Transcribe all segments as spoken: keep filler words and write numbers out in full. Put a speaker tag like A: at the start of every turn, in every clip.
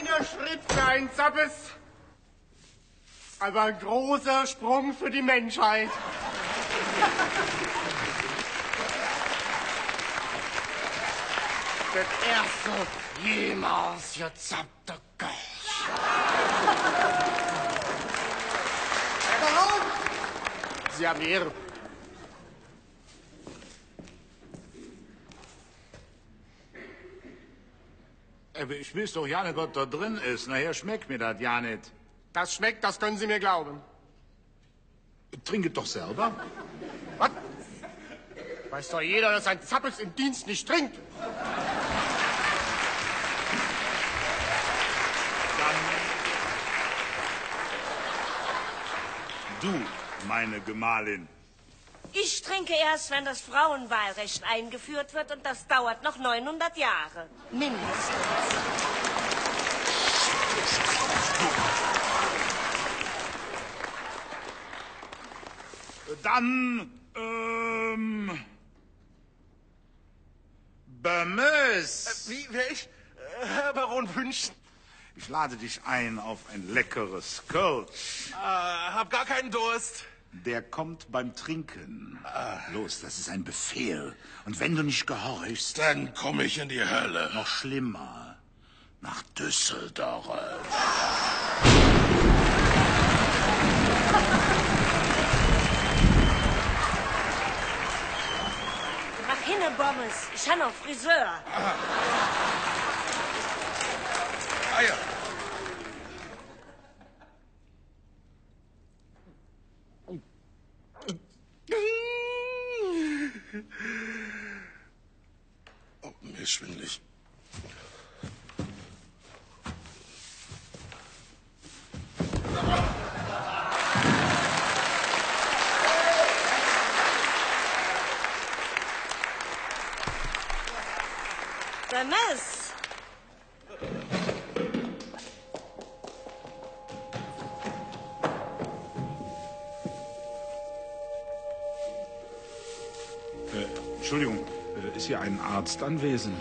A: Kleiner Schritt für ein Zappes, aber ein großer Sprung für die Menschheit. Das erste jemals gezappte Kölsch. Herr Baron! Sie haben Ehre.
B: Aber ich weiß doch ja nicht, was da drin ist. Nachher schmeckt mir das ja nicht.
A: Das schmeckt, das können Sie mir glauben.
B: Trink es doch selber.
A: Was? Weiß doch jeder, dass ein Zappes im Dienst nicht trinkt.
B: Dann du, meine Gemahlin.
C: Ich trinke erst, wenn das Frauenwahlrecht eingeführt wird, und das dauert noch neunhundert Jahre. Mindestens.
B: Dann, ähm... Bömmes.
A: Äh, wie, wer ich? Äh, Herr Baron wünscht.
B: Ich lade dich ein auf ein leckeres Kölsch.
A: Äh, hab gar keinen Durst.
B: Der kommt beim Trinken. Los, das ist ein Befehl. Und wenn du nicht gehorchst...
D: Dann komme ich in die Hölle.
B: Noch schlimmer. Nach Düsseldorf.
C: Mach hinne, Bommes. Ich habe noch Friseur.
D: Ah, ah ja. Oh, mir ist schwindelig.
C: Bömmes.
B: Äh, Entschuldigung, äh, ist hier ein Arzt anwesend?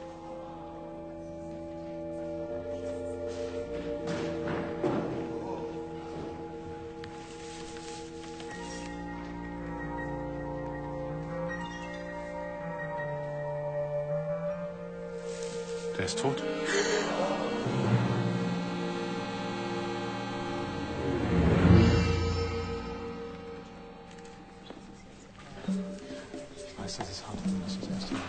B: Der ist tot. Ich weiß, das ist hart, wenn das das erste Mal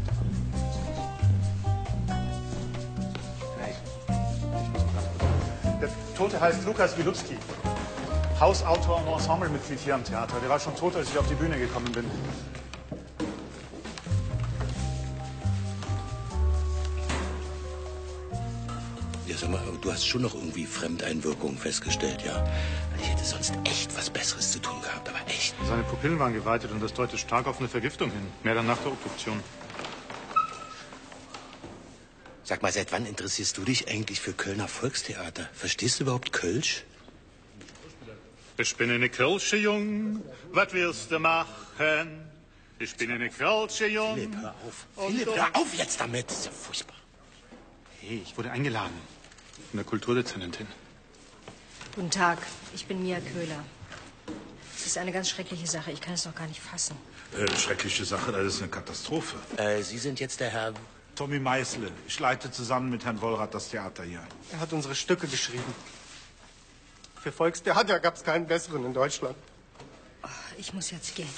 B: Hey, ich muss mal ganz kurz. Der Tote heißt Lukas Wilutzki. Hausautor und Ensemblemitglied hier am Theater. Der war schon tot, als ich auf die Bühne gekommen bin.
D: Ja, sag mal, du hast schon noch irgendwie Fremdeinwirkungen festgestellt, ja? Ich hätte sonst echt was Besseres zu tun gehabt, aber echt.
E: Seine Pupillen waren geweitet und das deutet stark auf eine Vergiftung hin. Mehr dann nach der Obduktion.
D: Sag mal, seit wann interessierst du dich eigentlich für Kölner Volkstheater? Verstehst du überhaupt Kölsch?
E: Ich bin eine Kölsche Jung, was willst du machen? Ich bin eine Kölsche Jung.
D: Philipp, hör auf. Philipp, hör auf jetzt damit. Das ist ja furchtbar.
E: Hey, ich wurde eingeladen. Von der Kulturdezernentin.
F: Guten Tag, ich bin Mia Köhler. Es ist eine ganz schreckliche Sache. Ich kann es noch gar nicht fassen.
B: Äh, schreckliche Sache, das ist eine Katastrophe.
D: Äh, Sie sind jetzt der Herr...
B: Tommy Meißle. Ich leite zusammen mit Herrn Wollrath das Theater hier.
A: Er hat unsere Stücke geschrieben. Für Volkstheater gab es keinen besseren in Deutschland.
F: Oh, ich muss jetzt gehen.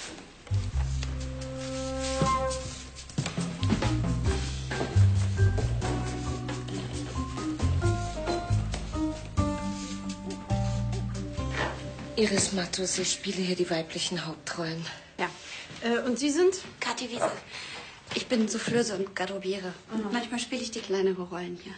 G: Iris Mattus, ich spiele hier die weiblichen Hauptrollen.
H: Ja. Äh, und Sie sind?
I: Kathi Wiese. Ich bin Soufflöse und Garderobiere. Und manchmal spiele ich die kleineren Rollen hier.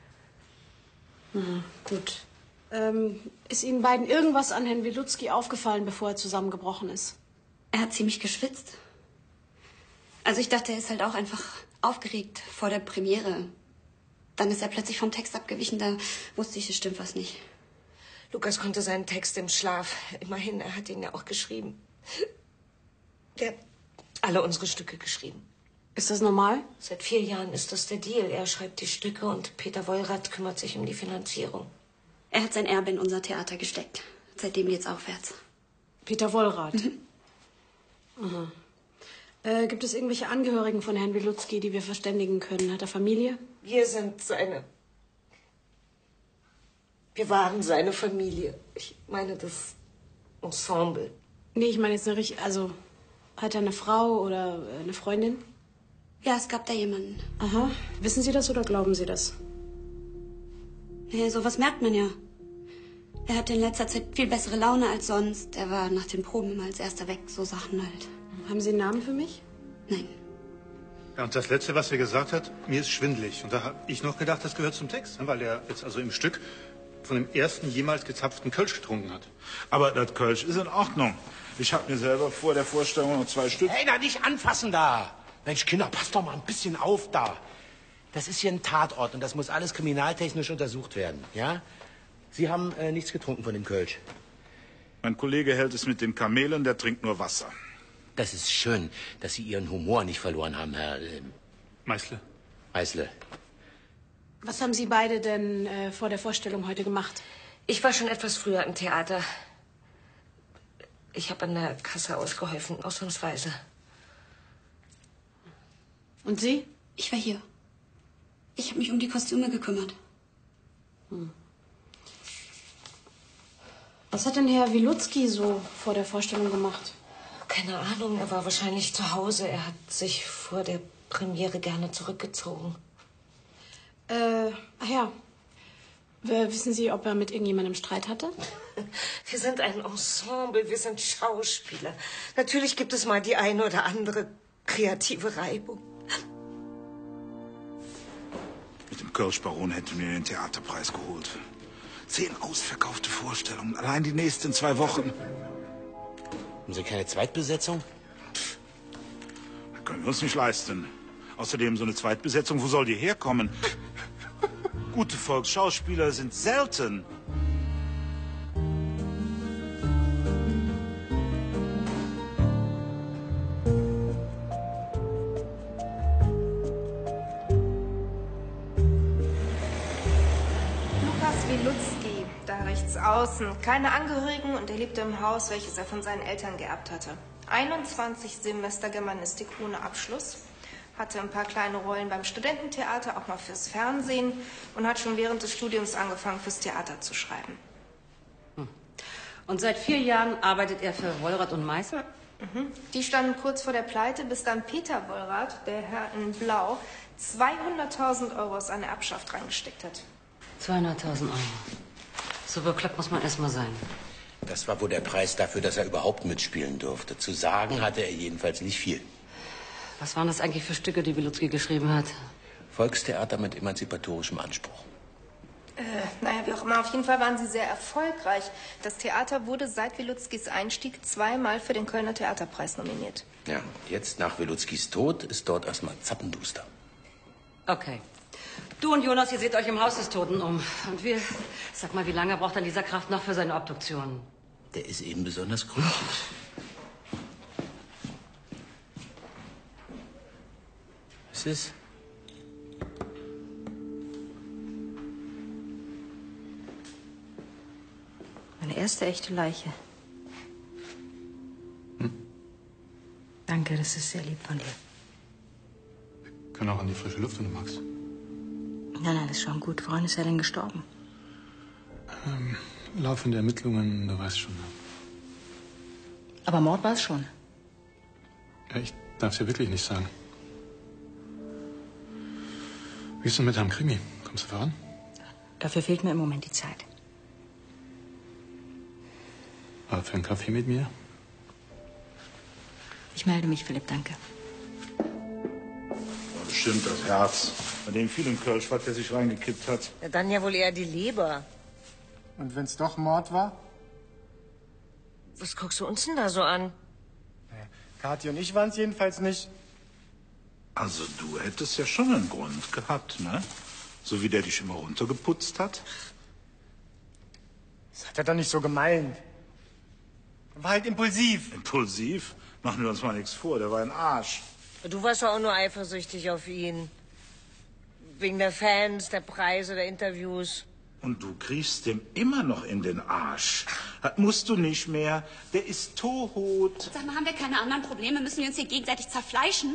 H: Mhm, gut. Ähm, ist Ihnen beiden irgendwas an Herrn Wilutzki aufgefallen, bevor er zusammengebrochen ist?
I: Er hat ziemlich geschwitzt. Also ich dachte, er ist halt auch einfach aufgeregt vor der Premiere. Dann ist er plötzlich vom Text abgewichen, da wusste ich, es stimmt was nicht.
C: Lukas konnte seinen Text im Schlaf. Immerhin, er hat ihn ja auch geschrieben. Der hat alle unsere Stücke geschrieben.
H: Ist das normal?
C: Seit vier Jahren ist das der Deal. Er schreibt die Stücke und Peter Wollrath kümmert sich um die Finanzierung.
I: Er hat sein Erbe in unser Theater gesteckt. Seitdem geht's aufwärts.
H: Peter Wollrath. Mhm. Aha. Äh, gibt es irgendwelche Angehörigen von Herrn Wilutzki, die wir verständigen können? Hat er Familie?
C: Wir sind seine... Wir waren seine Familie. Ich meine das Ensemble.
H: Nee, ich meine jetzt eine richtig... Also, hat er eine Frau oder eine Freundin?
I: Ja, es gab da jemanden.
H: Aha. Wissen Sie das oder glauben Sie das?
I: Nee, sowas merkt man ja. Er hatte in letzter Zeit viel bessere Laune als sonst. Er war nach den Proben immer als erster weg. So Sachen halt.
H: Haben Sie einen Namen für mich?
I: Nein.
B: Ja, und das Letzte, was er gesagt hat, mir ist schwindelig. Und da habe ich noch gedacht, das gehört zum Text, ne? Weil er jetzt also im Stück von dem ersten jemals gezapften Kölsch getrunken hat.
J: Aber das Kölsch ist in Ordnung. Ich habe mir selber vor der Vorstellung noch zwei Stück...
D: Hey, da nicht anfassen da! Mensch, Kinder, passt doch mal ein bisschen auf da. Das ist hier ein Tatort und das muss alles kriminaltechnisch untersucht werden, ja? Sie haben äh, nichts getrunken von dem Kölsch.
J: Mein Kollege hält es mit den Kamelen, der trinkt nur Wasser.
D: Das ist schön, dass Sie Ihren Humor nicht verloren haben, Herr... Äh,
B: Meißle.
D: Meißle.
H: Was haben Sie beide denn äh, vor der Vorstellung heute gemacht?
C: Ich war schon etwas früher im Theater. Ich habe an der Kasse ausgeholfen, ausnahmsweise.
H: Und Sie?
I: Ich war hier. Ich habe mich um die Kostüme gekümmert.
H: Hm. Was hat denn Herr Wilutzki so vor der Vorstellung gemacht?
C: Keine Ahnung, er war wahrscheinlich zu Hause. Er hat sich vor der Premiere gerne zurückgezogen.
H: Äh, ach ja. W- Wissen Sie, ob er mit irgendjemandem Streit hatte?
C: Wir sind ein Ensemble, wir sind Schauspieler. Natürlich gibt es mal die eine oder andere kreative Reibung.
J: Mit dem Kölsch-Baron hätten wir den Theaterpreis geholt. Zehn ausverkaufte Vorstellungen, allein die nächsten zwei Wochen.
D: Haben Sie keine Zweitbesetzung?
J: Das können wir uns nicht leisten. Außerdem so eine Zweitbesetzung, wo soll die herkommen? Gute Volksschauspieler sind selten.
K: Lukas Wilutzki, da rechts außen. Keine Angehörigen und er lebte im Haus, welches er von seinen Eltern geerbt hatte. einundzwanzig Semester Germanistik ohne Abschluss. Hatte ein paar kleine Rollen beim Studententheater, auch mal fürs Fernsehen und hat schon während des Studiums angefangen, fürs Theater zu schreiben.
L: Und seit vier Jahren arbeitet er für Wollrath und Meißel?
K: Mhm. Die standen kurz vor der Pleite, bis dann Peter Wollrath, der Herr in Blau, zweihunderttausend Euro aus seiner Erbschaft reingesteckt hat.
L: zweihunderttausend Euro. So bekloppt muss man erst mal sein.
D: Das war wohl der Preis dafür, dass er überhaupt mitspielen durfte. Zu sagen hatte er jedenfalls nicht viel.
L: Was waren das eigentlich für Stücke, die Wilutzki geschrieben hat?
D: Volkstheater mit emanzipatorischem Anspruch.
K: Äh, naja, wie auch immer, auf jeden Fall waren sie sehr erfolgreich. Das Theater wurde seit Wilutzkis Einstieg zweimal für den Kölner Theaterpreis nominiert.
D: Ja, jetzt nach Wilutzkis Tod ist dort erstmal zappenduster.
L: Okay. Du und Jonas, ihr seht euch im Haus des Toten um. Und wir, sag mal, wie lange braucht dann Lisa Kraft noch für seine Obduktion?
D: Der ist eben besonders gründlich. Was ist?
F: Meine erste echte Leiche. Hm? Danke, das ist sehr lieb von dir.
B: Wir können auch an die frische Luft, wenn du magst.
F: Nein, nein, das ist schon gut. Woran ist er denn gestorben?
B: Ähm, laufende Ermittlungen, du weißt schon.
F: Aber Mord war es schon.
B: Ja, ich darf es ja wirklich nicht sagen. Wie ist denn mit deinem Krimi? Kommst du voran?
F: Dafür fehlt mir im Moment die Zeit.
B: Aber für einen Kaffee mit mir?
F: Ich melde mich, Philipp, danke.
J: War bestimmt das Herz, bei dem viel im Kölsch war, der sich reingekippt hat.
C: Ja, dann ja wohl eher die Leber.
A: Und wenn's doch Mord war?
C: Was guckst du uns denn da so an?
A: Naja, Kathi und ich waren's jedenfalls nicht.
J: Also du hättest ja schon einen Grund gehabt, ne? So wie der dich immer runtergeputzt hat.
A: Das hat er doch nicht so gemeint. War halt impulsiv.
J: Impulsiv? Machen wir uns mal nichts vor, der war ein Arsch.
C: Du warst doch auch nur eifersüchtig auf ihn. Wegen der Fans, der Preise, der Interviews.
J: Und du kriegst dem immer noch in den Arsch. Das musst du nicht mehr. Der ist tot.
I: Sag mal, haben wir keine anderen Probleme? Müssen wir uns hier gegenseitig zerfleischen?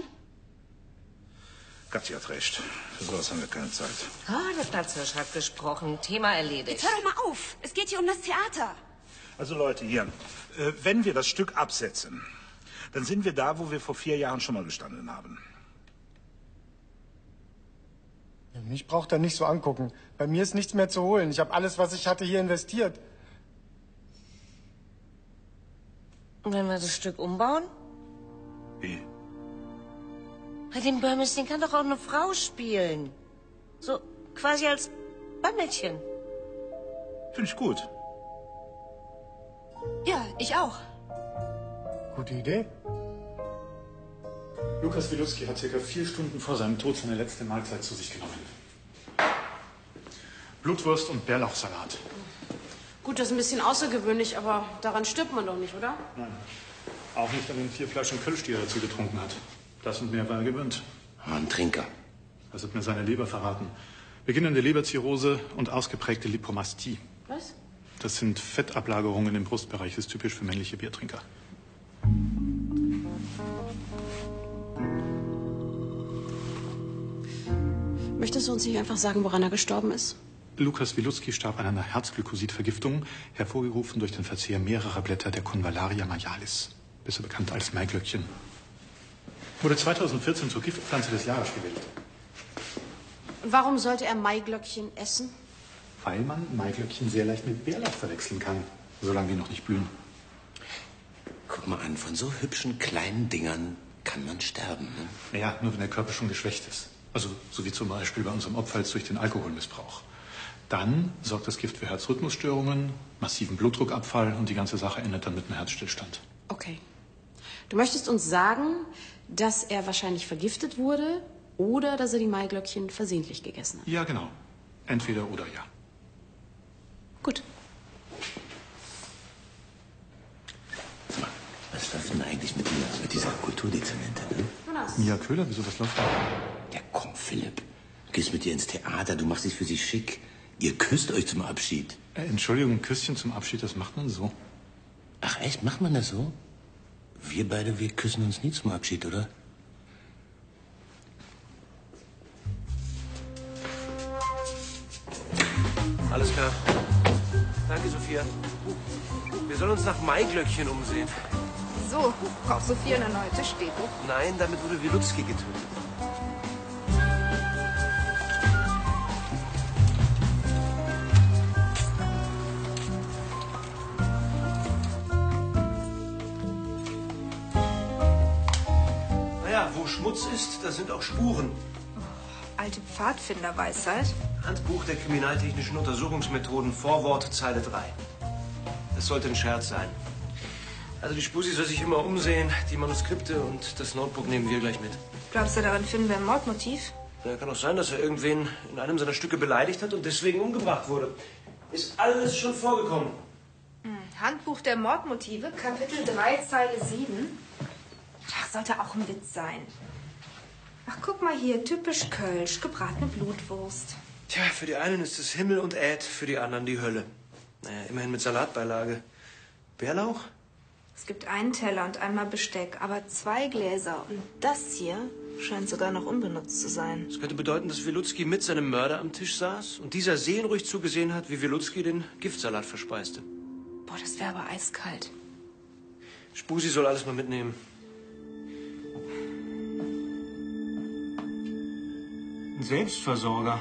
J: Kathi hat recht. Für sowas haben wir keine Zeit.
C: Ah, der Platzhirsch hat gesprochen. Thema erledigt.
I: Jetzt hör doch mal auf. Es geht hier um das Theater.
J: Also Leute, hier. Äh, wenn wir das Stück absetzen, dann sind wir da, wo wir vor vier Jahren schon mal gestanden haben.
A: Mich braucht er nicht so angucken. Bei mir ist nichts mehr zu holen. Ich habe alles, was ich hatte, hier investiert.
C: Und wenn wir das Stück umbauen?
J: Wie?
C: Bei dem Böhmes, den kann doch auch eine Frau spielen. So quasi als Bammelchen.
J: Finde ich gut.
I: Ja, ich auch.
A: Gute Idee.
B: Lukas Wilutzki hat circa vier Stunden vor seinem Tod seine letzte Mahlzeit zu sich genommen. Blutwurst und Bärlauchsalat.
H: Gut, das ist ein bisschen außergewöhnlich, aber daran stirbt man doch nicht, oder?
B: Nein, auch nicht an den vier Flaschen Kölsch, die er dazu getrunken hat. Das und mehr war er gewöhnt.
D: Ein Trinker.
B: Das hat mir seine Leber verraten. Beginnende Leberzirrhose und ausgeprägte Lipomastie.
H: Was?
B: Das sind Fettablagerungen im Brustbereich. Das ist typisch für männliche Biertrinker.
H: Möchtest du uns nicht einfach sagen, woran er gestorben ist?
B: Lukas Wilutzki starb an einer Herzglykosidvergiftung, hervorgerufen durch den Verzehr mehrerer Blätter der Convallaria maialis, besser bekannt als Maiglöckchen. Wurde zweitausendvierzehn zur Giftpflanze des Jahres gewählt.
H: Und warum sollte er Maiglöckchen essen?
B: Weil man Maiglöckchen sehr leicht mit Bärlauch verwechseln kann, solange die noch nicht blühen.
D: Guck mal an, von so hübschen kleinen Dingern kann man sterben. Ne?
B: Ja, nur wenn der Körper schon geschwächt ist. Also so wie zum Beispiel bei unserem Opfer jetzt durch den Alkoholmissbrauch. Dann sorgt das Gift für Herzrhythmusstörungen, massiven Blutdruckabfall und die ganze Sache endet dann mit einem Herzstillstand.
H: Okay. Du möchtest uns sagen, dass er wahrscheinlich vergiftet wurde oder dass er die Maiglöckchen versehentlich gegessen hat?
B: Ja, genau. Entweder oder ja.
H: Gut.
D: Sag mal, was läuft denn eigentlich mit, mir, mit dieser Kulturdezernente? Ne?
H: Jonas.
B: Mia Köhler, wieso, was läuft da?
D: Ja, komm, Philipp. Du gehst mit ihr ins Theater, du machst dich für sie schick. Ihr küsst euch zum Abschied.
B: Äh, Entschuldigung, ein Küsschen zum Abschied, das macht man so.
D: Ach echt, macht man das so? Wir beide, wir küssen uns nie zum Abschied, oder?
M: Alles klar. Danke, Sophia. Wir sollen uns nach Maiglöckchen umsehen.
K: So, braucht Sophia eine neue Tischdeko?
M: Nein, damit wurde Wilutzki getötet. Naja, wo Schmutz ist, da sind auch Spuren.
K: Alte Pfadfinderweisheit.
M: Handbuch der kriminaltechnischen Untersuchungsmethoden, Vorwort, Zeile drei. Das sollte ein Scherz sein. Also die Spusi soll sich immer umsehen, die Manuskripte und das Notebook nehmen wir gleich mit.
K: Glaubst du, darin finden wir ein Mordmotiv?
M: Ja, kann auch sein, dass er irgendwen in einem seiner Stücke beleidigt hat und deswegen umgebracht wurde. Ist alles schon vorgekommen.
K: Hm. Handbuch der Mordmotive, Kapitel drei, Zeile sieben. Ach, sollte auch ein Witz sein. Ach, guck mal hier, typisch Kölsch, gebratene Blutwurst.
M: Tja, für die einen ist es Himmel und Äd, für die anderen die Hölle. Naja, immerhin mit Salatbeilage. Bärlauch?
K: Es gibt einen Teller und einmal Besteck, aber zwei Gläser. Und das hier scheint sogar noch unbenutzt zu sein.
M: Das könnte bedeuten, dass Wilutzki mit seinem Mörder am Tisch saß und dieser seelenruhig zugesehen hat, wie Wilutzki den Giftsalat verspeiste.
K: Boah, das wäre aber eiskalt.
M: Spusi soll alles mal mitnehmen. Ein Selbstversorger.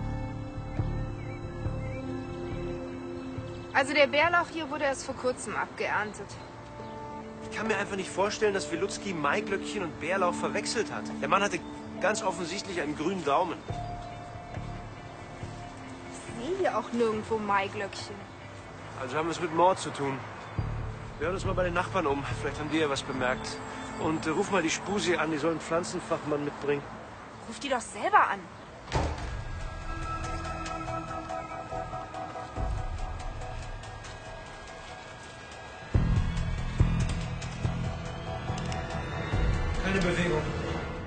K: Also der Bärlauch hier wurde erst vor kurzem abgeerntet.
M: Ich kann mir einfach nicht vorstellen, dass Wilutzki Maiglöckchen und Bärlauch verwechselt hat. Der Mann hatte ganz offensichtlich einen grünen Daumen.
K: Ich sehe hier auch nirgendwo Maiglöckchen.
M: Also haben wir es mit Mord zu tun. Wir hören uns mal bei den Nachbarn um. Vielleicht haben die ja was bemerkt. Und äh, ruf mal die Spusi an, die soll einen Pflanzenfachmann mitbringen.
K: Ruf die doch selber an.
M: Keine Bewegung.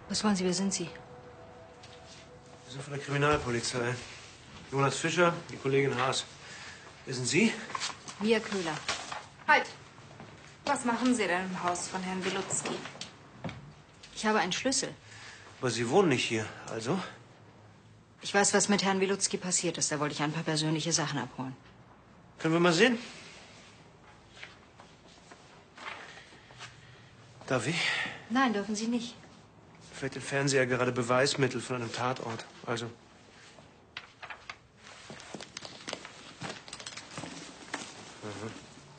F: Was wollen Sie? Wer sind Sie?
M: Wir sind von der Kriminalpolizei. Jonas Fischer, die Kollegin Haas. Wer sind Sie?
F: Mia Köhler.
K: Halt! Was machen Sie denn im Haus von Herrn Wilutzki?
F: Ich habe einen Schlüssel.
M: Aber Sie wohnen nicht hier, also?
F: Ich weiß, was mit Herrn Wilutzki passiert ist. Da wollte ich ein paar persönliche Sachen abholen.
M: Können wir mal sehen? Darf ich?
F: Nein, dürfen Sie nicht.
M: Vielleicht den Fernseher gerade Beweismittel von einem Tatort. Also. Mhm.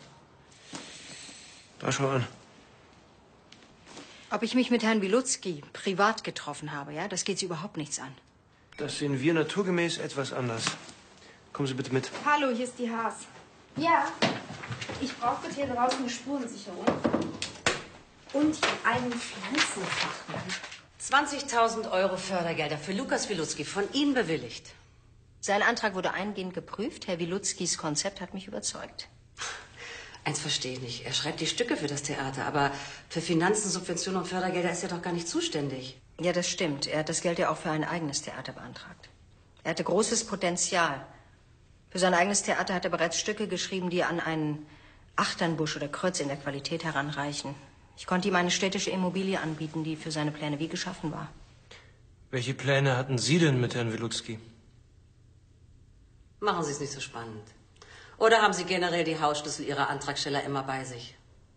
M: Da schau an.
F: Ob ich mich mit Herrn Wilutzki privat getroffen habe, ja, das geht Sie überhaupt nichts an.
M: Das sehen wir naturgemäß etwas anders. Kommen Sie bitte mit.
K: Hallo, hier ist die Haas. Ja, ich brauche bitte hier draußen eine Spurensicherung. Und hier einen Pflanzenfachmann.
L: zwanzigtausend Euro Fördergelder für Lukas Wilutzki, von Ihnen bewilligt.
F: Sein Antrag wurde eingehend geprüft. Herr Wilutzkis Konzept hat mich überzeugt.
L: Eins verstehe ich nicht. Er schreibt die Stücke für das Theater, aber für Finanzen, Subventionen und Fördergelder ist er doch gar nicht zuständig.
F: Ja, das stimmt. Er hat das Geld ja auch für ein eigenes Theater beantragt. Er hatte großes Potenzial. Für sein eigenes Theater hat er bereits Stücke geschrieben, die an einen Achternbusch oder Kreuz in der Qualität heranreichen. Ich konnte ihm eine städtische Immobilie anbieten, die für seine Pläne wie geschaffen war.
M: Welche Pläne hatten Sie denn mit Herrn Wilutzki?
L: Machen Sie es nicht so spannend. Oder haben Sie generell die Hausschlüssel Ihrer Antragsteller immer bei sich?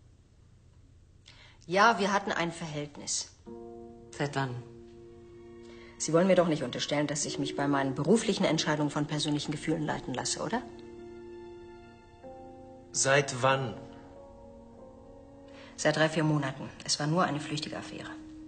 F: Ja, wir hatten ein Verhältnis.
L: Seit wann?
F: Sie wollen mir doch nicht unterstellen, dass ich mich bei meinen beruflichen Entscheidungen von persönlichen Gefühlen leiten lasse, oder?
M: Seit wann?
F: Seit drei, vier Monaten. Es war nur eine flüchtige Affäre.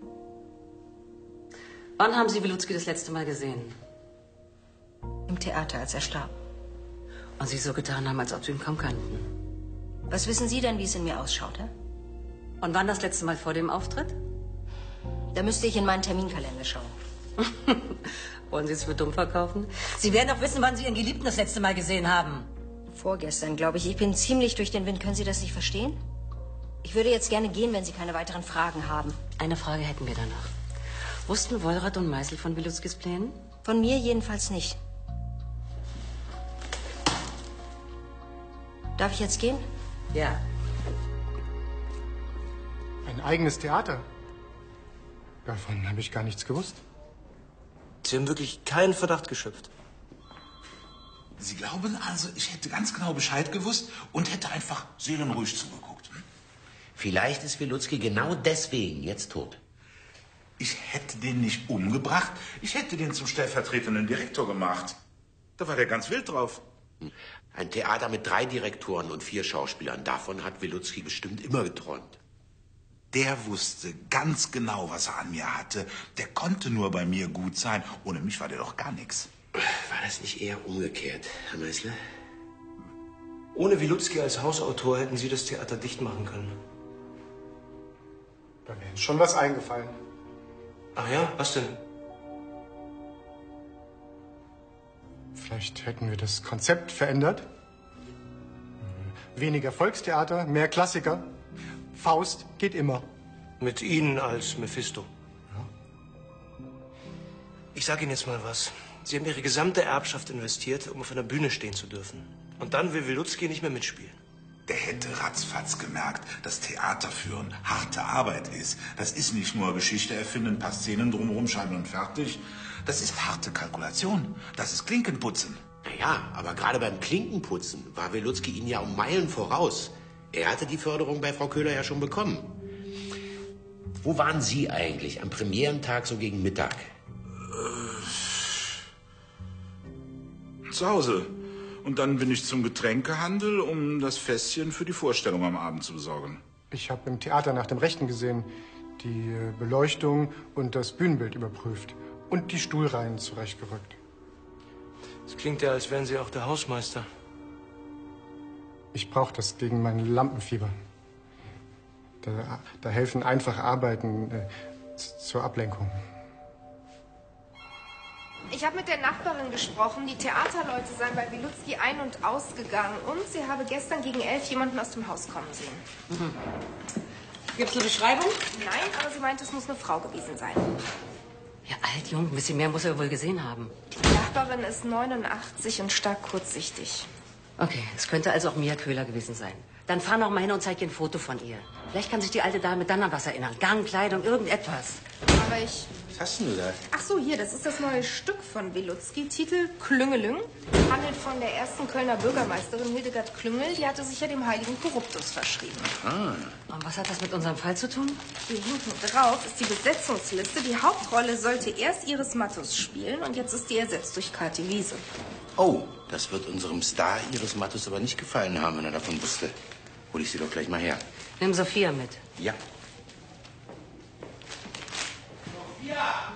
L: Wann haben Sie Wilutzki das letzte Mal gesehen?
F: Im Theater, als er starb.
L: Und Sie so getan haben, als ob Sie ihn kaum kannten.
F: Was wissen Sie denn, wie es in mir ausschaut, hä?
L: Und wann das letzte Mal vor dem Auftritt?
F: Da müsste ich in meinen Terminkalender schauen.
L: Wollen Sie es für dumm verkaufen? Sie werden doch wissen, wann Sie Ihren Geliebten das letzte Mal gesehen haben.
F: Vorgestern, glaube ich. Ich bin ziemlich durch den Wind. Können Sie das nicht verstehen? Ich würde jetzt gerne gehen, wenn Sie keine weiteren Fragen haben.
L: Eine Frage hätten wir da noch. Wussten Wollrath und Meißel von Wilutzkis Plänen?
F: Von mir jedenfalls nicht. Darf ich jetzt gehen?
L: Ja.
A: Ein eigenes Theater? Davon habe ich gar nichts gewusst.
M: Sie haben wirklich keinen Verdacht geschöpft.
J: Sie glauben also, ich hätte ganz genau Bescheid gewusst und hätte einfach seelenruhig zugeguckt. Hm?
D: Vielleicht ist Wilutzki genau deswegen jetzt tot.
J: Ich hätte den nicht umgebracht, ich hätte den zum stellvertretenden Direktor gemacht. Da war der ganz wild drauf.
D: Ein Theater mit drei Direktoren und vier Schauspielern. Davon hat Wilutzki bestimmt immer geträumt.
J: Der wusste ganz genau, was er an mir hatte. Der konnte nur bei mir gut sein. Ohne mich war der doch gar nichts.
D: War das nicht eher umgekehrt, Herr Meißler?
M: Ohne Wilutzki als Hausautor hätten Sie das Theater dicht machen können.
A: Da wäre uns schon was eingefallen.
M: Ach ja, was denn?
A: Vielleicht hätten wir das Konzept verändert. Weniger Volkstheater, mehr Klassiker. Faust geht immer.
M: Mit Ihnen als Mephisto.
A: Ja.
M: Ich sage Ihnen jetzt mal was. Sie haben Ihre gesamte Erbschaft investiert, um auf einer Bühne stehen zu dürfen. Und dann will Wilutzki nicht mehr mitspielen.
J: Der hätte ratzfatz gemerkt, dass Theater führen harte Arbeit ist. Das ist nicht nur Geschichte erfinden, ein paar Szenen drumherum schreiben und fertig. Das ist harte Kalkulation. Das ist Klinkenputzen.
D: Naja, aber gerade beim Klinkenputzen war Wilutzki Ihnen ja um Meilen voraus. Er hatte die Förderung bei Frau Köhler ja schon bekommen. Wo waren Sie eigentlich am Premierentag so gegen Mittag?
J: Äh, zu Hause. Und dann bin ich zum Getränkehandel, um das Fässchen für die Vorstellung am Abend zu besorgen.
A: Ich habe im Theater nach dem Rechten gesehen, die Beleuchtung und das Bühnenbild überprüft und die Stuhlreihen zurechtgerückt.
M: Es klingt ja, als wären Sie auch der Hausmeister.
A: Ich brauche das gegen mein Lampenfieber. Da, da helfen einfach Arbeiten äh, zur Ablenkung.
K: Ich habe mit der Nachbarin gesprochen. Die Theaterleute seien bei Wilutzki ein- und ausgegangen. Und sie habe gestern gegen elf jemanden aus dem Haus kommen sehen.
L: Mhm. Gibt's eine Beschreibung?
K: Nein, aber sie meint, es muss eine Frau gewesen sein.
L: Ja, alt, jung, ein bisschen mehr muss er wohl gesehen haben.
K: Die Nachbarin ist neunundachtzig und stark kurzsichtig.
L: Okay, es könnte also auch Mia Köhler gewesen sein. Dann fahr noch mal hin und zeig ihr ein Foto von ihr. Vielleicht kann sich die alte Dame dann an was erinnern. Gang, Kleidung, irgendetwas.
K: Aber ich...
D: Was hast denn du da?
K: Ach so, hier, das ist das neue Stück von Wilutzki. Titel Klüngelüng. Handelt von der ersten Kölner Bürgermeisterin Hildegard Klüngel. Die hatte sich ja dem heiligen Korruptus verschrieben.
D: Ah.
L: Und was hat das mit unserem Fall zu tun?
K: Hier hinten drauf ist die Besetzungsliste. Die Hauptrolle sollte erst Iris Mattus spielen und jetzt ist die ersetzt durch Kathi Wiese.
D: Oh, das wird unserem Star Iris Mattus aber nicht gefallen haben, wenn er davon wusste. Hol ich sie doch gleich mal her.
L: Nimm Sophia mit.
D: Ja.
J: Ja.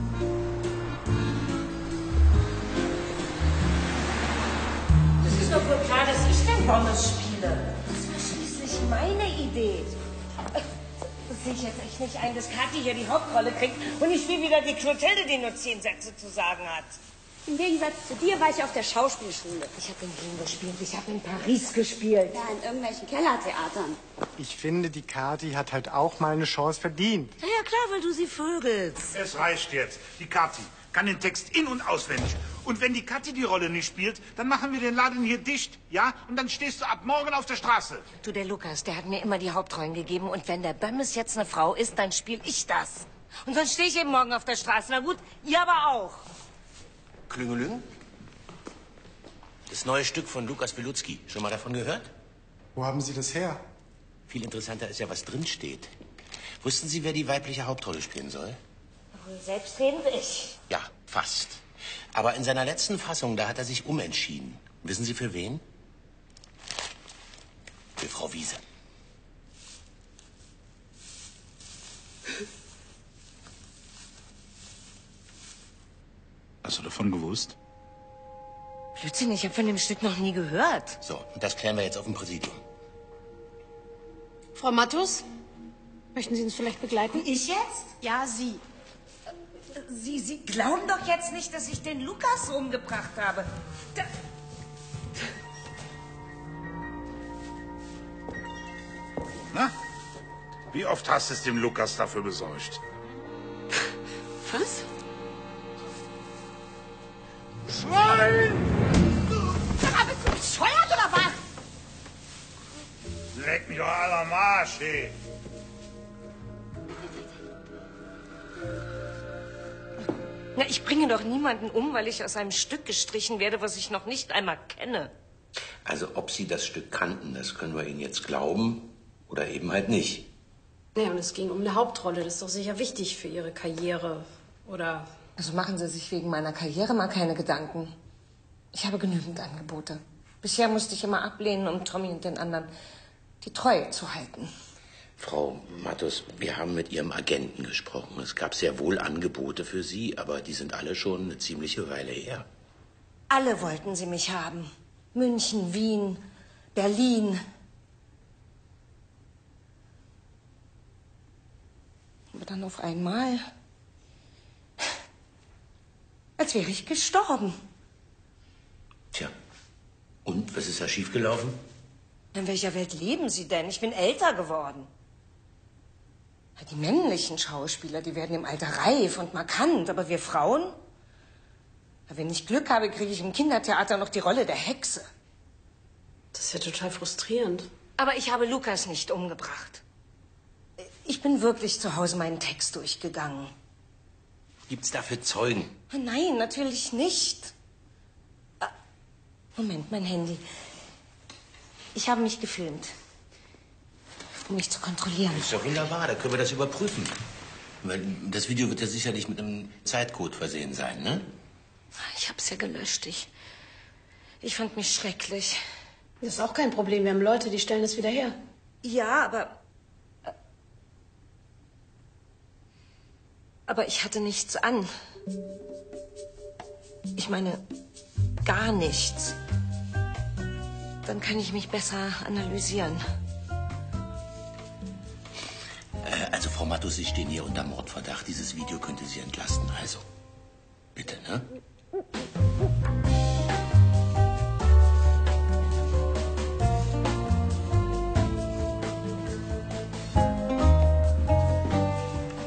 C: Das ist doch wohl klar, dass ich den Pommes spiele. Das war schließlich meine Idee. Das sehe ich jetzt echt nicht ein, dass Kathi hier die Hauptrolle kriegt und nicht wie wieder die Clotilde, die nur zehn Sätze zu sagen hat.
N: Im Gegensatz zu dir war ich auf der Schauspielschule.
C: Ich habe in Wien gespielt, ich habe in Paris gespielt.
N: Ja, in irgendwelchen Kellertheatern.
A: Ich finde, die Kathi hat halt auch mal eine Chance verdient.
C: Ja, ja, klar, weil du sie vögelst.
J: Es reicht jetzt. Die Kathi kann den Text in- und auswendig. Und wenn die Kathi die Rolle nicht spielt, dann machen wir den Laden hier dicht, ja? Und dann stehst du ab morgen auf der Straße.
C: Du, der Lukas, der hat mir immer die Hauptrollen gegeben. Und wenn der Bömmes jetzt eine Frau ist, dann spiel ich das. Und sonst stehe ich eben morgen auf der Straße. Na gut, ihr aber auch.
D: Klüngelüng? Das neue Stück von Lukas Wilutzki. Schon mal davon gehört?
A: Wo haben Sie das her?
D: Viel interessanter ist ja, was drin steht. Wussten Sie, wer die weibliche Hauptrolle spielen soll?
C: Selbstredend ich.
D: Ja, fast. Aber in seiner letzten Fassung, da hat er sich umentschieden. Wissen Sie für wen? Für Frau Wiese.
J: Hast du davon gewusst?
C: Blödsinn, ich habe von dem Stück noch nie gehört.
D: So, und das klären wir jetzt auf dem Präsidium.
H: Frau Mattus, möchten Sie uns vielleicht begleiten?
C: Ich jetzt?
H: Ja, Sie.
C: Sie, Sie glauben doch jetzt nicht, dass ich den Lukas umgebracht habe. Da
J: Na? Wie oft hast du es dem Lukas dafür besorgt?
H: Was?
J: Schwein!
C: Sag mal, bist du bescheuert oder was?
J: Leck mich doch aller Marsch, ey.
C: Na, ich bringe doch niemanden um, weil ich aus einem Stück gestrichen werde, was ich noch nicht einmal kenne.
D: Also, ob Sie das Stück kannten, das können wir Ihnen jetzt glauben oder eben halt nicht.
H: Ja, und es ging um eine Hauptrolle. Das ist doch sicher wichtig für Ihre Karriere. Oder...
C: Also machen Sie sich wegen meiner Karriere mal keine Gedanken. Ich habe genügend Angebote. Bisher musste ich immer ablehnen, um Tommy und den anderen die Treue zu halten.
D: Frau Mattus, wir haben mit Ihrem Agenten gesprochen. Es gab sehr wohl Angebote für Sie, aber die sind alle schon eine ziemliche Weile her.
C: Alle wollten sie mich haben. München, Wien, Berlin. Aber dann auf einmal, als wäre ich gestorben.
D: Tja, und was ist da schiefgelaufen?
C: In welcher Welt leben Sie denn? Ich bin älter geworden. Die männlichen Schauspieler, die werden im Alter reif und markant, aber wir Frauen? Wenn ich Glück habe, kriege ich im Kindertheater noch die Rolle der Hexe.
H: Das ist ja total frustrierend.
C: Aber ich habe Lukas nicht umgebracht. Ich bin wirklich zu Hause meinen Text durchgegangen.
D: Gibt's dafür Zeugen?
C: Nein, natürlich nicht. Ah, Moment, mein Handy. Ich habe mich gefilmt, um mich zu kontrollieren.
D: Ist doch wunderbar, da können wir das überprüfen. Weil das Video wird ja sicherlich mit einem Zeitcode versehen sein, ne?
C: Ich habe es ja gelöscht. Ich, ich fand mich schrecklich.
H: Das ist auch kein Problem. Wir haben Leute, die stellen es wieder her.
C: Ja, aber... Aber ich hatte nichts an. Ich meine, gar nichts. Dann kann ich mich besser analysieren.
D: Äh, also, Frau Mattus, Sie stehen hier unter Mordverdacht. Dieses Video könnte Sie entlasten. Also, bitte, ne?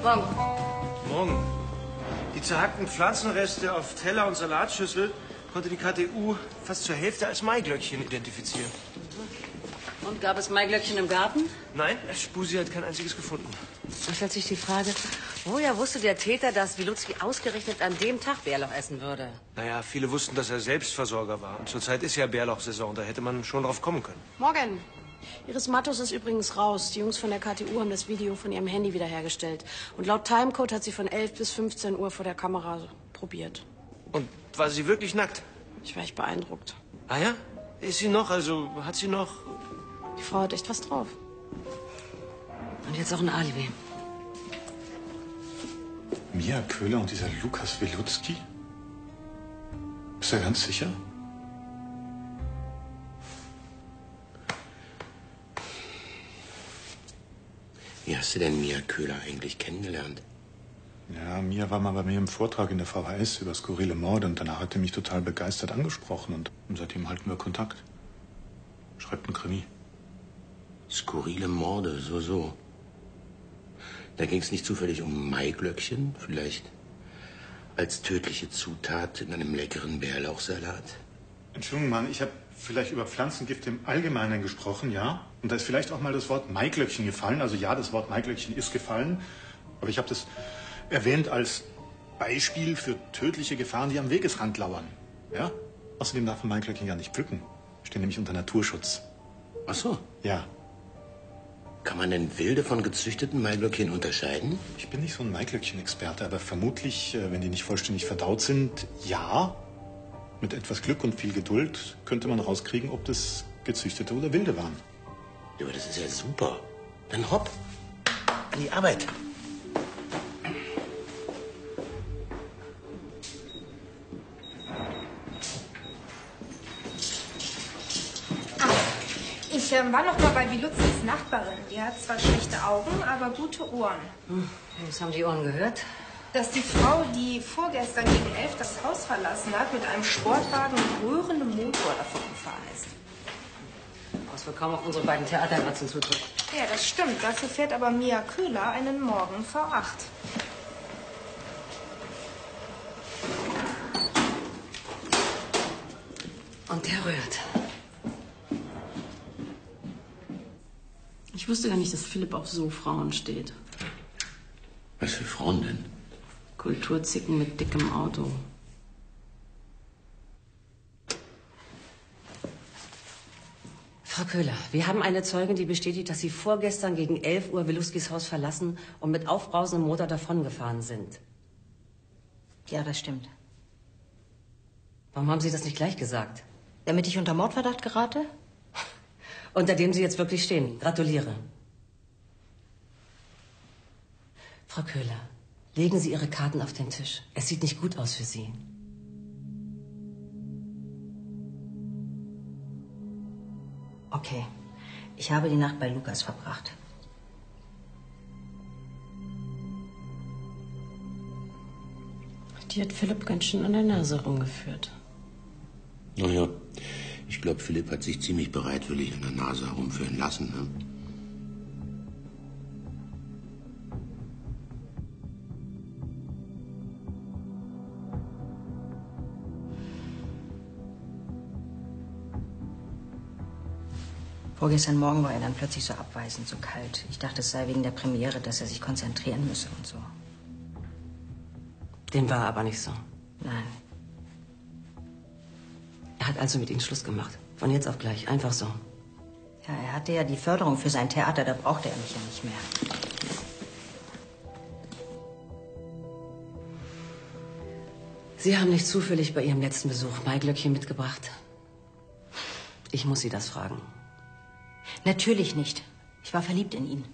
L: Morgen.
M: Morgen. Die zerhackten Pflanzenreste auf Teller und Salatschüssel konnte die K T U fast zur Hälfte als Maiglöckchen identifizieren.
L: Und gab es Maiglöckchen im Garten?
M: Nein, Spusi hat kein einziges gefunden.
L: Da stellt sich die Frage, woher wusste der Täter, dass Wilutzki ausgerechnet an dem Tag Bärlauch essen würde?
M: Naja, viele wussten, dass er Selbstversorger war. Und zurzeit ist ja Bärlauchsaison, da hätte man schon drauf kommen können.
H: Morgen. Iris Mattos ist übrigens raus. Die Jungs von der K T U haben das Video von ihrem Handy wiederhergestellt. Und laut Timecode hat sie von elf bis fünfzehn Uhr vor der Kamera probiert.
M: Und war sie wirklich nackt?
H: Ich war echt beeindruckt.
M: Ah ja? Ist sie noch? Also hat sie noch...
H: Die Frau hat echt was drauf.
L: Und jetzt auch ein Alibi.
B: Mia Köhler und dieser Lukas Wilutzki? Bist du ganz sicher?
D: Wie hast du denn Mia Köhler eigentlich kennengelernt?
B: Ja, Mia war mal bei mir im Vortrag in der V H S über skurrile Morde und danach hat er mich total begeistert angesprochen und seitdem halten wir Kontakt. Schreibt ein Krimi.
D: Skurrile Morde, so, so. Da ging es nicht zufällig um Maiglöckchen, vielleicht als tödliche Zutat in einem leckeren Bärlauchsalat?
B: Entschuldigung, Mann, ich habe vielleicht über Pflanzengift im Allgemeinen gesprochen, ja? Und da ist vielleicht auch mal das Wort Maiglöckchen gefallen. Also ja, das Wort Maiglöckchen ist gefallen. Aber ich habe das erwähnt als Beispiel für tödliche Gefahren, die am Wegesrand lauern. Ja? Außerdem darf man Maiglöckchen ja nicht pflücken. Stehen nämlich unter Naturschutz.
D: Ach so.
B: Ja.
D: Kann man denn wilde von gezüchteten Maiglöckchen unterscheiden?
B: Ich bin nicht so ein Maiglöckchen-Experte, aber vermutlich, wenn die nicht vollständig verdaut sind, ja. Mit etwas Glück und viel Geduld könnte man rauskriegen, ob das gezüchtete oder wilde waren.
D: Ja, aber das ist ja super. Dann hopp, an die Arbeit.
K: Ich äh, war noch mal bei Wilutzkis Nachbarin. Die hat zwar schlechte Augen, aber gute Ohren.
L: Hm, was haben die Ohren gehört?
K: Dass die Frau, die vorgestern gegen elf das Haus verlassen hat, mit einem Sportwagen mit rührendem Motor davon gefahren ist.
L: Was wir kaum auf unsere beiden Theaterratzen zutrifft.
K: Ja, das stimmt. Dafür fährt aber Mia Köhler einen Morgen V acht.
L: Und der rührt.
H: Ich wusste gar nicht, dass Philipp auf so Frauen steht.
D: Was für Frauen denn?
H: Kulturzicken mit dickem Auto.
L: Frau Köhler, wir haben eine Zeugin, die bestätigt, dass Sie vorgestern gegen elf Uhr Wilutzkis Haus verlassen und mit aufbrausendem Motor davongefahren sind.
F: Ja, das stimmt.
L: Warum haben Sie das nicht gleich gesagt?
F: Damit ich unter Mordverdacht gerate?
L: Unter dem Sie jetzt wirklich stehen. Gratuliere. Frau Köhler, legen Sie Ihre Karten auf den Tisch. Es sieht nicht gut aus für Sie.
F: Okay. Ich habe die Nacht bei Lukas verbracht.
H: Die hat Philipp ganz schön an der Nase rumgeführt.
D: Naja, ich glaube, Philipp hat sich ziemlich bereitwillig an der Nase herumführen lassen. Ne?
F: Vorgestern Morgen war er dann plötzlich so abweisend, so kalt. Ich dachte, es sei wegen der Premiere, dass er sich konzentrieren müsse und so.
L: Dem war aber nicht so.
F: Nein.
L: Er hat also mit Ihnen Schluss gemacht. Von jetzt auf gleich. Einfach so.
F: Ja, er hatte ja die Förderung für sein Theater, da brauchte er mich ja nicht mehr.
L: Sie haben nicht zufällig bei Ihrem letzten Besuch Maiglöckchen mitgebracht? Ich muss Sie das fragen.
F: Natürlich nicht. Ich war verliebt in ihn.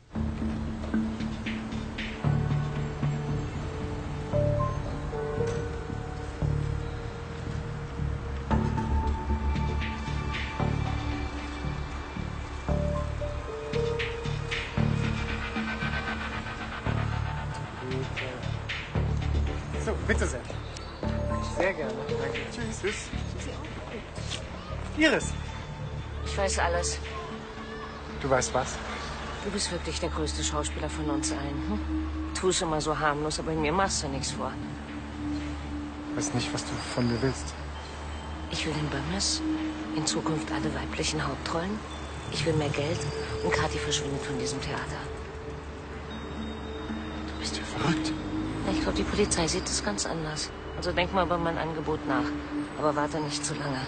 A: So, bitte sehr. Sehr gerne. Danke. Tschüss. Tschüss. Iris.
L: Ich weiß alles.
A: Du weißt was?
L: Du bist wirklich der größte Schauspieler von uns allen. Hm?
C: tu's immer so harmlos, aber in mir machst du nichts vor.
A: Ich weiß nicht, was du von mir willst.
C: Ich will den Böhmers, in Zukunft alle weiblichen Hauptrollen. Ich will mehr Geld und Kathi verschwindet von diesem Theater.
A: Du bist ja verrückt.
C: Ich glaube, die Polizei sieht es ganz anders. Also denk mal über mein Angebot nach. Aber warte nicht zu lange.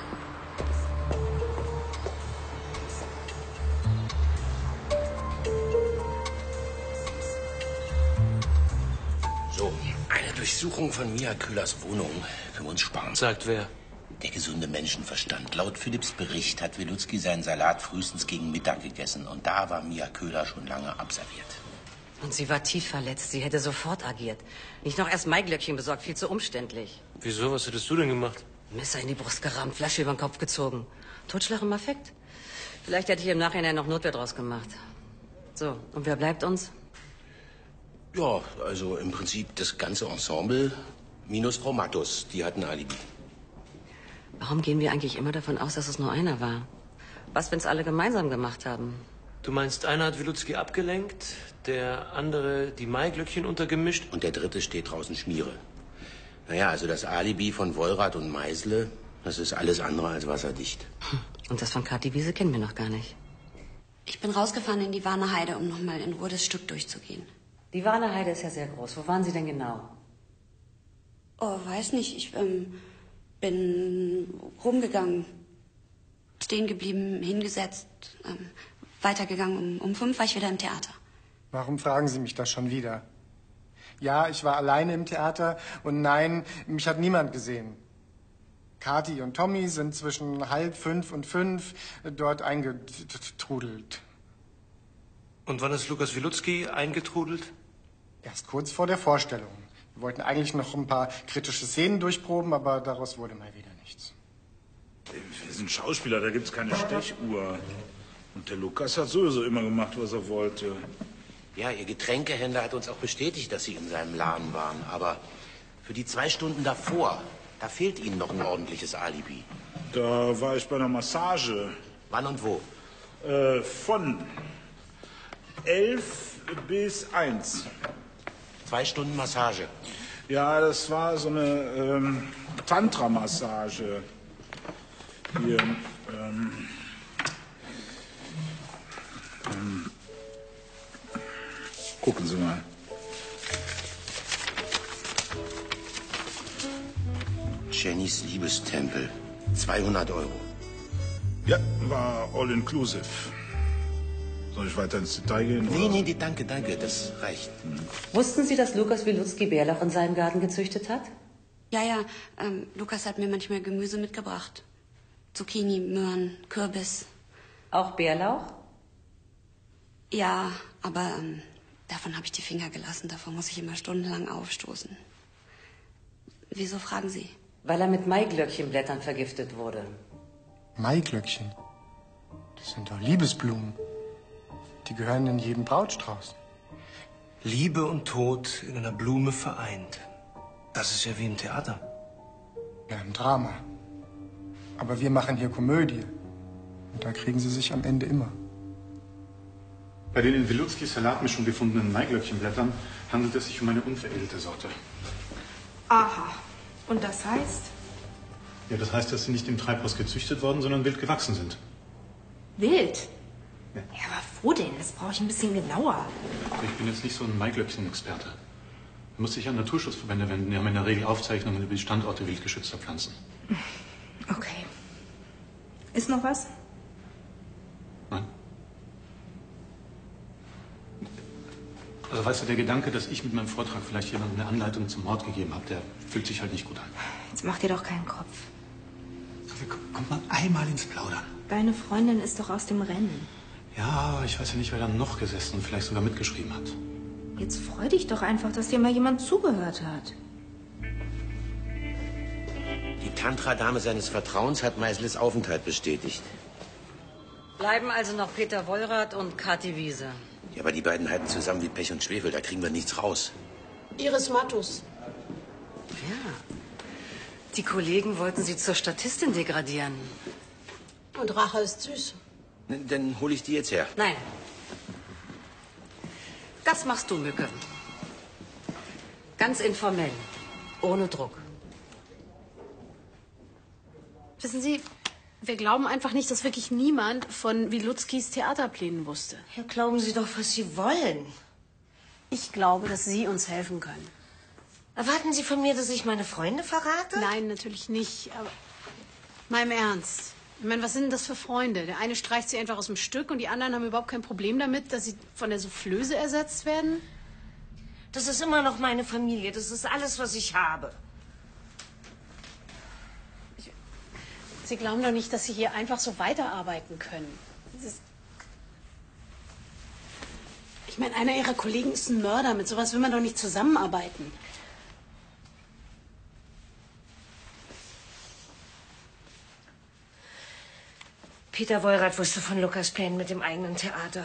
D: So, eine Durchsuchung von Mia Köhlers Wohnung. Können wir uns sparen?
M: Sagt wer?
D: Der gesunde Menschenverstand. Laut Philipps Bericht hat Wilutzki seinen Salat frühestens gegen Mittag gegessen. Und da war Mia Köhler schon lange abserviert.
L: Und sie war tief verletzt. Sie hätte sofort agiert. Nicht noch erst Maiglöckchen besorgt. Viel zu umständlich.
M: Wieso? Was hättest du denn gemacht?
L: Messer in die Brust gerammt, Flasche über den Kopf gezogen. Totschlag im Affekt. Vielleicht hätte ich im Nachhinein noch Notwehr draus gemacht. So, und wer bleibt uns?
D: Ja, also im Prinzip das ganze Ensemble minus Frau Mattus. Die hat ein Alibi.
L: Warum gehen wir eigentlich immer davon aus, dass es nur einer war? Was, wenn es alle gemeinsam gemacht haben?
M: Du meinst, einer hat Wilutzki abgelenkt, der andere die Maiglöckchen untergemischt?
D: Und der dritte steht draußen Schmiere. Naja, also das Alibi von Wollrath und Meisle, das ist alles andere als wasserdicht.
L: Und das von Kathi Wiese kennen wir noch gar nicht.
I: Ich bin rausgefahren in die Warner Heide, um noch mal in Ruhe das Stück durchzugehen.
L: Die Warner Heide ist ja sehr groß. Wo waren Sie denn genau?
I: Oh, weiß nicht. Ich ähm, bin rumgegangen, stehen geblieben, hingesetzt, ähm, weitergegangen. Um, um fünf war ich wieder im Theater.
A: Warum fragen Sie mich das schon wieder? Ja, ich war alleine im Theater und nein, mich hat niemand gesehen. Kathi und Tommy sind zwischen halb fünf und fünf dort eingetrudelt.
M: Und wann ist Lukas Wilutzki eingetrudelt?
A: Erst kurz vor der Vorstellung. Wir wollten eigentlich noch ein paar kritische Szenen durchproben, aber daraus wurde mal wieder nichts.
J: Wir sind Schauspieler, da gibt's keine Stechuhr. Und der Lukas hat sowieso immer gemacht, was er wollte.
D: Ja, Ihr Getränkehändler hat uns auch bestätigt, dass Sie in seinem Laden waren. Aber für die zwei Stunden davor, da fehlt Ihnen noch ein ordentliches Alibi.
J: Da war ich bei einer Massage.
D: Wann und wo?
J: Äh, von elf bis eins.
D: Zwei Stunden Massage.
J: Ja, das war so eine ähm, Tantra-Massage. Hier, ähm, ähm, gucken Sie mal.
D: Jennys Liebestempel. zweihundert Euro.
J: Ja, war all inclusive. Soll ich weiter ins Detail gehen?
D: Nee,
J: oder?
D: nee, danke, danke, das reicht. Hm.
L: Wussten Sie, dass Lukas Wilutzki Bärlauch in seinem Garten gezüchtet hat?
I: Ja, ja, ähm, Lukas hat mir manchmal Gemüse mitgebracht. Zucchini, Möhren, Kürbis.
L: Auch Bärlauch?
I: Ja, aber ähm, davon habe ich die Finger gelassen. Davon muss ich immer stundenlang aufstoßen. Wieso fragen Sie?
L: Weil er mit Maiglöckchenblättern vergiftet wurde.
A: Maiglöckchen? Das sind doch Liebesblumen. Die gehören in jeden Brautstrauß.
M: Liebe und Tod in einer Blume vereint. Das ist ja wie im Theater.
A: Ja, im Drama. Aber wir machen hier Komödie. Und da kriegen sie sich am Ende immer.
B: Bei den in Wilutzkis Salatmischung gefundenen Maiglöckchenblättern handelt es sich um eine unveredelte Sorte.
K: Aha. Und das heißt?
B: Ja, das heißt, dass sie nicht im Treibhaus gezüchtet worden, sondern wild gewachsen sind.
K: Wild?
B: Ja.
K: Ja, aber wo denn? Das brauche ich ein bisschen genauer.
B: Ich bin jetzt nicht so ein Maiglöckchen-Experte. Man muss sich an Naturschutzverbände wenden. Die haben in der Regel Aufzeichnungen über die Standorte wildgeschützter Pflanzen.
K: Okay. Ist noch was?
B: Nein. Also weißt du, der Gedanke, dass ich mit meinem Vortrag vielleicht jemandem eine Anleitung zum Mord gegeben habe, der fühlt sich halt nicht gut an.
K: Jetzt mach dir doch keinen Kopf.
B: Kommt man einmal ins Plaudern.
K: Deine Freundin ist doch aus dem Rennen.
B: Ja, ich weiß ja nicht, wer da noch gesessen und vielleicht sogar mitgeschrieben hat.
K: Jetzt freu dich doch einfach, dass dir mal jemand zugehört hat.
D: Die Tantra-Dame seines Vertrauens hat Meisles Aufenthalt bestätigt.
L: Bleiben also noch Peter Wollrath und Kathi Wiese.
D: Ja, aber die beiden halten zusammen wie Pech und Schwefel. Da kriegen wir nichts raus.
H: Iris Mattus.
L: Ja. Die Kollegen wollten sie zur Statistin degradieren.
H: Und Rache ist süß.
D: Dann hole ich die jetzt her.
L: Nein. Das machst du, Mücke. Ganz informell. Ohne Druck.
H: Wissen Sie, wir glauben einfach nicht, dass wirklich niemand von Wilutzkis Theaterplänen wusste.
C: Ja, glauben Sie doch, was Sie wollen.
H: Ich glaube, dass Sie uns helfen können.
C: Erwarten Sie von mir, dass ich meine Freunde verrate?
H: Nein, natürlich nicht. Aber mal im Ernst. Ich meine, was sind denn das für Freunde? Der eine streicht sie einfach aus dem Stück und die anderen haben überhaupt kein Problem damit, dass sie von der Soufflöse ersetzt werden?
C: Das ist immer noch meine Familie. Das ist alles, was ich habe.
H: Ich, Sie glauben doch nicht, dass Sie hier einfach so weiterarbeiten können. Das ist, ich meine, einer Ihrer Kollegen ist ein Mörder. Mit sowas will man doch nicht zusammenarbeiten.
C: Peter Wollrath wusste von Lukas Plänen mit dem eigenen Theater.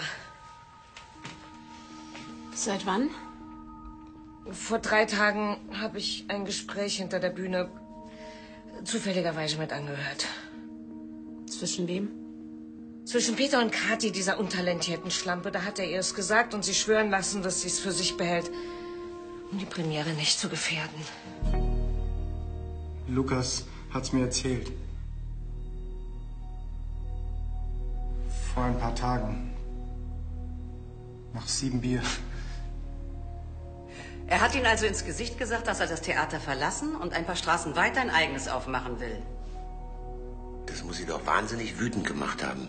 H: Seit wann?
C: Vor drei Tagen habe ich ein Gespräch hinter der Bühne zufälligerweise mit angehört.
H: Zwischen wem?
C: Zwischen Peter und Kathi, dieser untalentierten Schlampe. Da hat er ihr es gesagt und sie schwören lassen, dass sie es für sich behält, um die Premiere nicht zu gefährden.
A: Lukas hat's mir erzählt. Vor ein paar Tagen. Nach sieben Bier.
L: Er hat Ihnen also ins Gesicht gesagt, dass er das Theater verlassen und ein paar Straßen weiter ein eigenes aufmachen will.
D: Das muss Sie doch wahnsinnig wütend gemacht haben.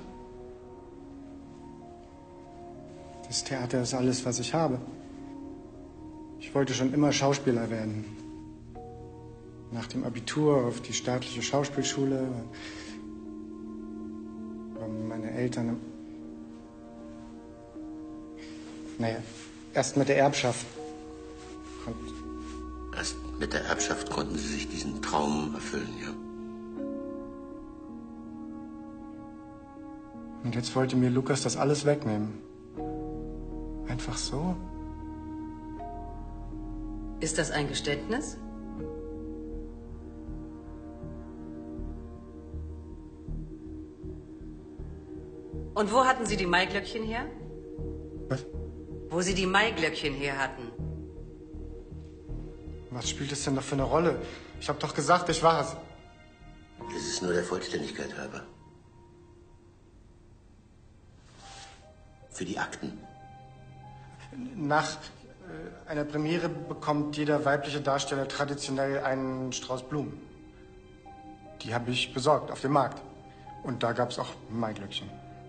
A: Das Theater ist alles, was ich habe. Ich wollte schon immer Schauspieler werden. Nach dem Abitur auf die staatliche Schauspielschule. Meine Eltern... Naja, erst mit der Erbschaft. Und
D: erst mit der Erbschaft konnten Sie sich diesen Traum erfüllen, ja?
A: Und jetzt wollte mir Lukas das alles wegnehmen. Einfach so?
L: Ist das ein Geständnis? Und wo hatten Sie die Maiglöckchen her?
A: Was?
L: Wo Sie die Maiglöckchen her hatten.
A: Was spielt es denn noch für eine Rolle? Ich habe doch gesagt, ich war's.
D: Das ist nur der Vollständigkeit halber. Für die Akten.
A: Nach äh, einer Premiere bekommt jeder weibliche Darsteller traditionell einen Strauß Blumen. Die habe ich besorgt auf dem Markt. Und da gab's auch Maiglöckchen.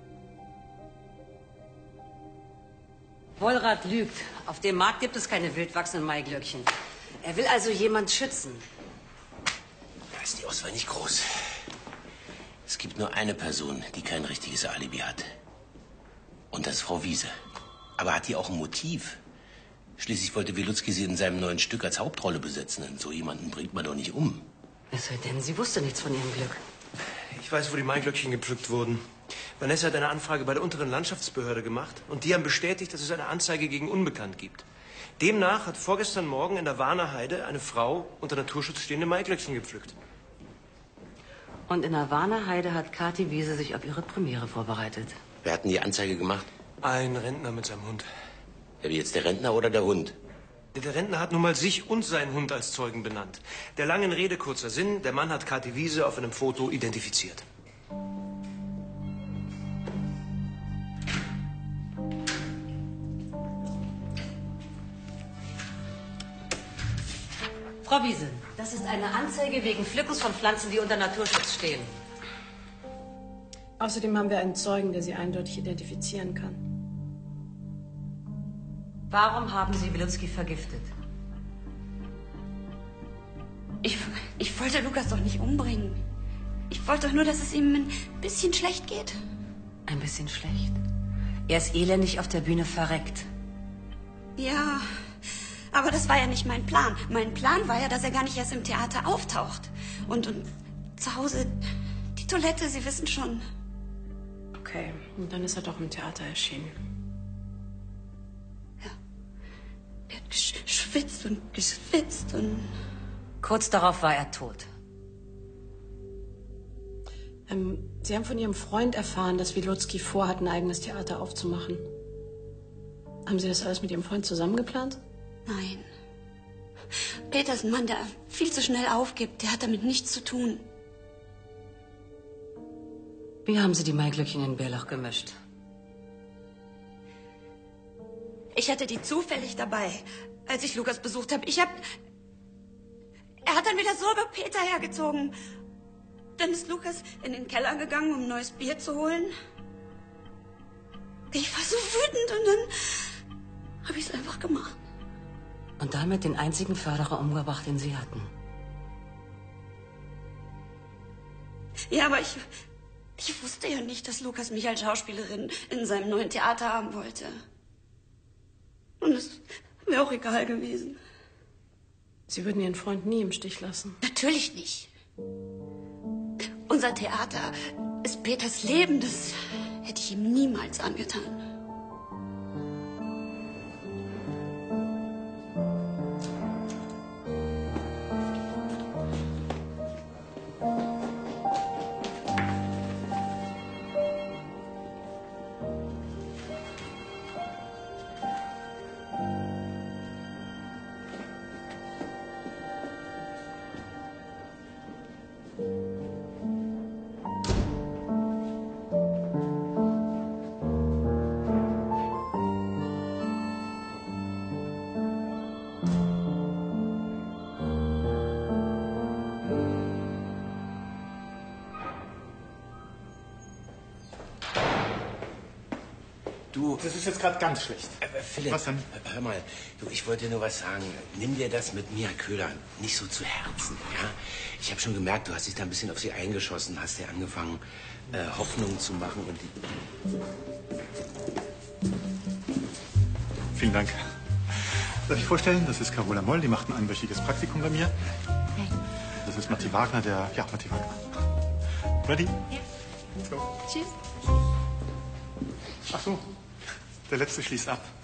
L: Wollrath lügt. Auf dem Markt gibt es keine wild wachsenden Maiglöckchen. Er will also jemand schützen.
D: Da ist die Auswahl nicht groß. Es gibt nur eine Person, die kein richtiges Alibi hat. Und das ist Frau Wiese. Aber hat die auch ein Motiv? Schließlich wollte Wilutzki sie in seinem neuen Stück als Hauptrolle besetzen. Und so jemanden bringt man doch nicht um.
L: Es sei denn, sie wusste nichts von ihrem Glück.
M: Ich weiß, wo die Maiglöckchen gepflückt wurden. Vanessa hat eine Anfrage bei der unteren Landschaftsbehörde gemacht und die haben bestätigt, dass es eine Anzeige gegen Unbekannt gibt. Demnach hat vorgestern Morgen in der Warner Heide eine Frau unter Naturschutz stehende Maiglöckchen gepflückt.
L: Und in der Warner Heide hat Kathi Wiese sich auf ihre Premiere vorbereitet.
D: Wer hat denn die Anzeige gemacht?
M: Ein Rentner mit seinem Hund.
D: Ja, wie jetzt der Rentner oder der Hund?
M: Der Rentner hat nun mal sich und seinen Hund als Zeugen benannt. Der langen Rede kurzer Sinn, der Mann hat Kathi Wiese auf einem Foto identifiziert.
L: Frau Wiese, das ist eine Anzeige wegen Pflückens von Pflanzen, die unter Naturschutz stehen.
H: Außerdem haben wir einen Zeugen, der sie eindeutig identifizieren kann.
L: Warum haben Sie Wilutzki vergiftet?
I: Ich, ich wollte Lukas doch nicht umbringen. Ich wollte doch nur, dass es ihm ein bisschen schlecht geht.
L: Ein bisschen schlecht? Er ist elendig auf der Bühne verreckt.
I: Ja, aber das war ja nicht mein Plan. Mein Plan war ja, dass er gar nicht erst im Theater auftaucht. Und, und zu Hause, die Toilette, Sie wissen schon.
H: Okay, und dann ist er doch im Theater erschienen.
I: Ja, er hat geschwitzt und geschwitzt und...
L: Kurz darauf war er tot.
H: Ähm, Sie haben von Ihrem Freund erfahren, dass Wilutzki vorhat, ein eigenes Theater aufzumachen. Haben Sie das alles mit Ihrem Freund zusammengeplant?
I: Nein. Peter ist ein Mann, der viel zu schnell aufgibt. Der hat damit nichts zu tun.
L: Wie haben Sie die Maiglöckchen in Bärlauch gemischt?
I: Ich hatte die zufällig dabei, als ich Lukas besucht habe. Ich hab... Er hat dann wieder so über Peter hergezogen. Dann ist Lukas in den Keller gegangen, um ein neues Bier zu holen. Ich war so wütend und dann habe ich es einfach gemacht.
L: Und damit den einzigen Förderer umgebracht, den Sie hatten.
I: Ja, aber ich, ich wusste ja nicht, dass Lukas mich als Schauspielerin in seinem neuen Theater haben wollte. Und es wäre auch egal gewesen.
H: Sie würden Ihren Freund nie im Stich lassen.
I: Natürlich nicht. Unser Theater ist Peters Leben. Das hätte ich ihm niemals angetan.
D: Du...
B: Das ist jetzt gerade ganz schlecht.
D: Äh, Philipp,
B: was denn?
D: Hör mal, du, ich wollte dir nur was sagen. Nimm dir das mit Mia Köhler nicht so zu Herzen, ja? Ich habe schon gemerkt, du hast dich da ein bisschen auf sie eingeschossen, hast dir angefangen, äh, Hoffnungen zu machen und die...
B: Vielen Dank. Darf ich vorstellen, das ist Carola Moll, die macht ein einwöchiges Praktikum bei mir. Das ist Matti Wagner, der... Ja, Matti Wagner. Ready?
I: Ja.
B: So.
I: Tschüss.
B: Ach so, der Letzte schließt ab.